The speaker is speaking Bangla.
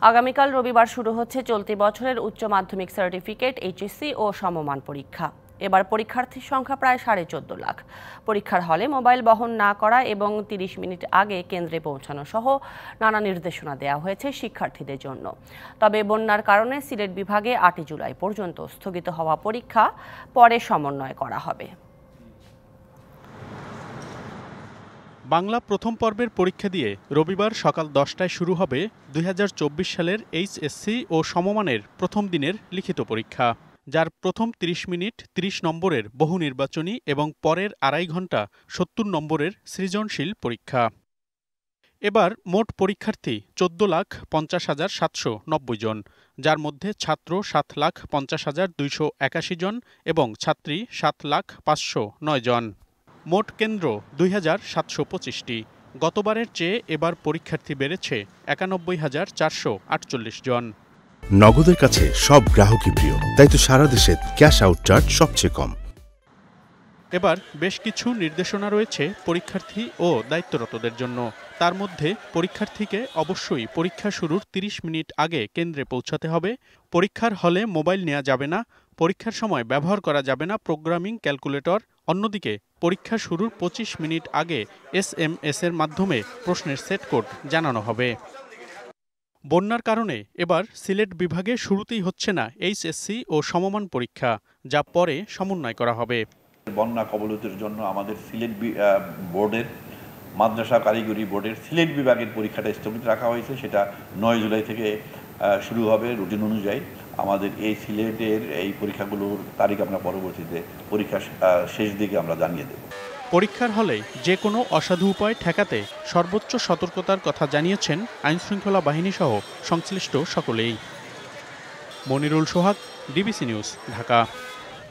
আগামীকাল রবিবার শুরু হচ্ছে চলতি বছরের উচ্চ মাধ্যমিক সার্টিফিকেট, এইচএসসি ও সমমান পরীক্ষা। এবার পরীক্ষার্থীর সংখ্যা প্রায় 14.5 লাখ। পরীক্ষার হলে মোবাইল বহন না করা এবং 30 মিনিট আগে কেন্দ্রে পৌঁছানো সহ নানা নির্দেশনা দেওয়া হয়েছে শিক্ষার্থীদের জন্য। তবে বন্যার কারণে সিলেট বিভাগে 8 জুলাই পর্যন্ত স্থগিত হওয়া পরীক্ষা পরে সমন্বয় করা হবে। বাংলা প্রথম পর্বের পরীক্ষা দিয়ে রবিবার সকাল 10টায় শুরু হবে 2024 সালের এইচএসসি ও সমমানের প্রথম দিনের লিখিত পরীক্ষা, যার প্রথম 30 মিনিট 30 নম্বরের বহু নির্বাচনী এবং পরের আড়াই ঘণ্টা 70 নম্বরের সৃজনশীল পরীক্ষা। এবার মোট পরীক্ষার্থী 14,50,790 জন, যার মধ্যে ছাত্র 7,50,281 জন এবং ছাত্রী 7,05,009 জন। মোট কেন্দ্র 2,725টি। গতবারের চেয়ে এবার পরীক্ষার্থী বেড়েছে 91,448 জন। নগদের কাছে সব গ্রাহকই প্রিয়, তাই তো সারা দেশে ক্যাশ আউট চার্জ সবচেয়ে কম। এবার বেশ কিছু নির্দেশনা রয়েছে পরীক্ষার্থী ও দায়িত্বরতদের জন্য। তার মধ্যে পরীক্ষার্থীকে অবশ্যই পরীক্ষা শুরুর 30 মিনিট আগে কেন্দ্রে পৌঁছাতে হবে। পরীক্ষার হলে মোবাইল নেওয়া যাবে না। পরীক্ষার সময় ব্যবহার করা যাবে না প্রোগ্রামিং ক্যালকুলেটর। অন্যদিকে পরীক্ষা শুরুর 25 মিনিট আগে SMS এর মাধ্যমে প্রশ্নের সেট কোড জানানো হবে। বন্যার কারণে এবার সিলেট বিভাগে শুরুতেই হচ্ছে না এইচএসসি ও সমমান পরীক্ষা, যা পরে সমন্বয় করা হবে। বন্যা কবলিতের জন্য আমাদের সিলেট বোর্ডের মাদ্রাসা কারিগরি বোর্ডের সিলেট বিভাগের পরীক্ষাটা স্থগিত রাখা হয়েছে। সেটা 9 জুলাই থেকে শুরু হবে রুটিন অনুযায়ী। আমাদের এই সিলেটের এই পরীক্ষাগুলোর তারিখ আমরা পরবর্তীতে পরীক্ষা শেষ দিকে আমরা জানিয়ে দেব। পরীক্ষার হলে যে কোনো অসাধু উপায় ঠেকাতে সর্বোচ্চ সতর্কতার কথা জানিয়েছেন আইনশৃঙ্খলা বাহিনী সহ সংশ্লিষ্ট সকলেই। Monirul Sohag, DBC news, Dhaka.